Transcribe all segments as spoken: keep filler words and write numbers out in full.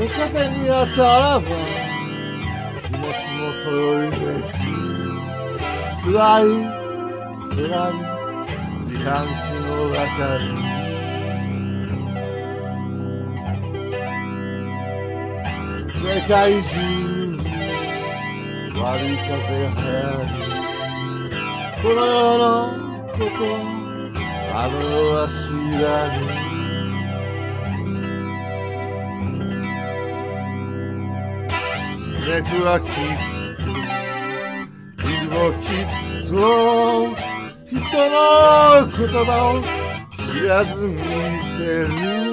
夜風に当たらば気持ちもそよいで暗い空に自販機の中に世界中に悪い風が流行るこの世のことはあの世は知らぬ猫はきっと犬もきっと人の言葉を知らず見てる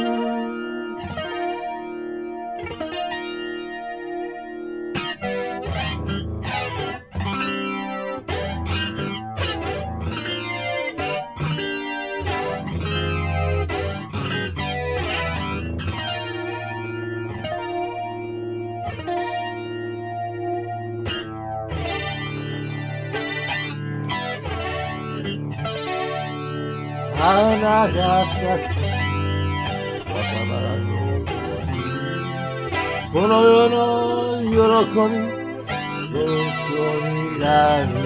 花が咲く若葉のようにこの世の喜びそこにある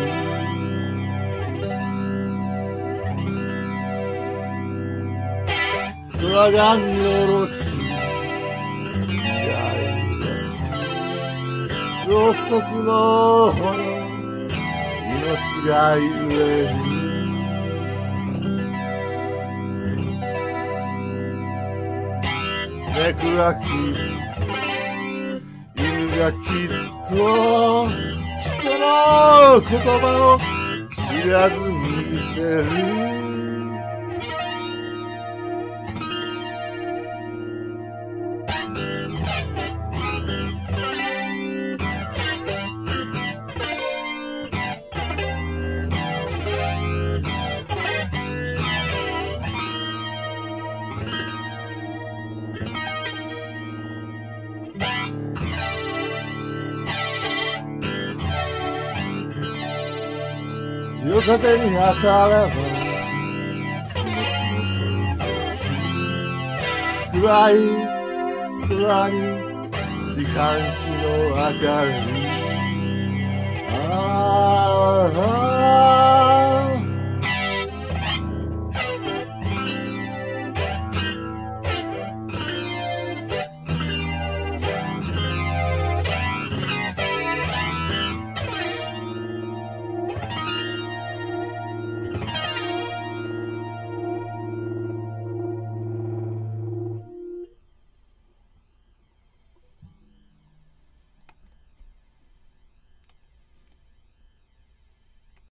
空が見下ろし未来ですろうそくの炎命が揺れる猫がきっと犬がきっと人の言葉を知らず見てる夜風に当たれば気持ちもそういう暗い空に時間機の明かり